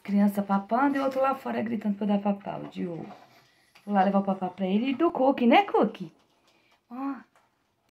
criança papando e outro lá fora gritando pra dar papá, o Diogo. Vou lá levar o papá pra ele e do Cookie, né, Cookie? Ó,